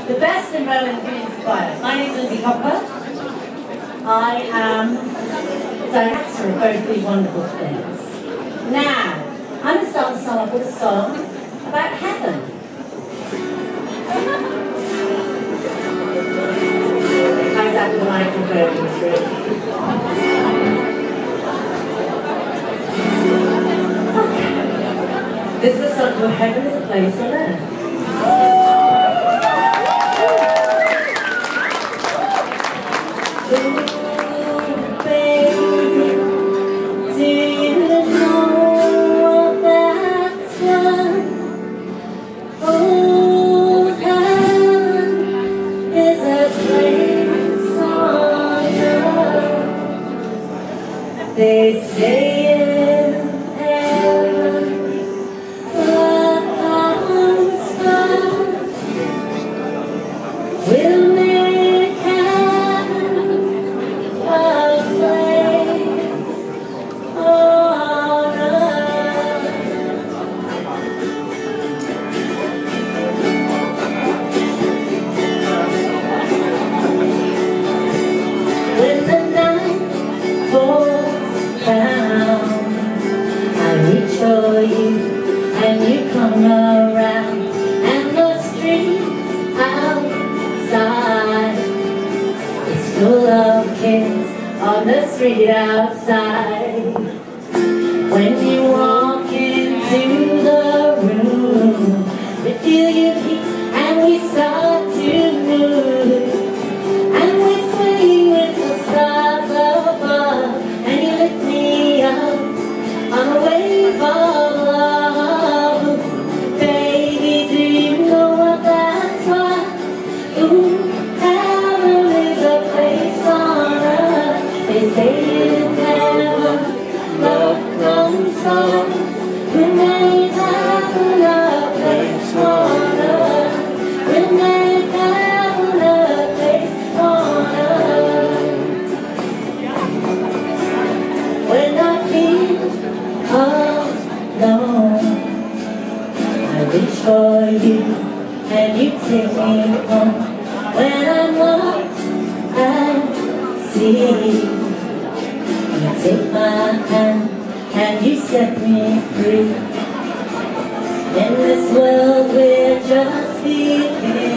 The best in Berlin community choirs. My name is Lyndsey. I am the director of both these wonderful things. Now, I'm going to start the song off with a song about heaven. It comes out with the microphone. Okay. This is a song called Heaven is a Place on Earth. They say in heaven, love comes first. We'll make heaven a place on earth. When the night falls I reach for you and you come around, and the street outside is full of kids on the street outside. When you walk into the room, we feel your heat and we start to move, and we swing with the stars above. On a wave of love, baby, do you know what that's like? Ooh, heaven is a place on earth. They say in heaven, love comes first. We made heaven a place on earth. We made heaven a place on earth. When I feel alone, I reach for you and you take me home. When I'm lost at sea, you take my hand and you set me free. In this world we're just beginning.